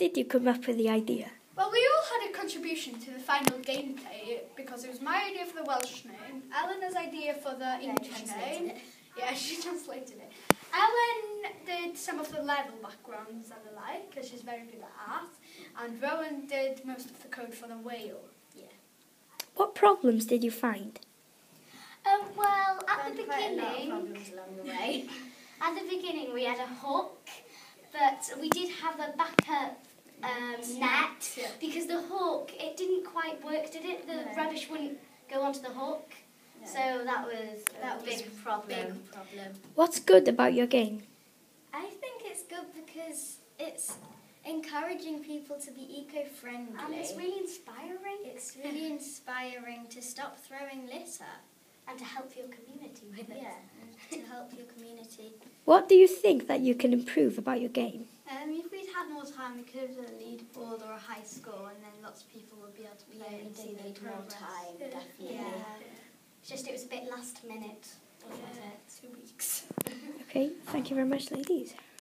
did you come up with the idea? Well, we all had a contribution to the final gameplay because it was my idea for the Welsh name, Eleanor's idea for the English name. Yeah, she translated it. Ellen did some of the level backgrounds and the like, because she's very good at art. And Rowan did most of the code for the whale. Yeah. What problems did you find? Well, at the Quite a lot of beginning, problems along the way. at the beginning we had a hook, but we did have a backup net Yeah. because the hook, it didn't quite work, did it? The No. rubbish wouldn't go onto the hook, No. so that was That a was big problem. Big problem. What's good about your game? I think it's good because it's encouraging people to be eco-friendly. And it's really inspiring. It's really inspiring to stop throwing litter. And to help your community with it. Yeah, and to help your community. What do you think that you can improve about your game? If we'd had more time, we could have done a leaderboard or a high score, and then lots of people would be able to play and see their progress. Definitely. Yeah. It's just it was a bit last minute, wasn't it? 2 weeks. Okay, thank you very much, ladies.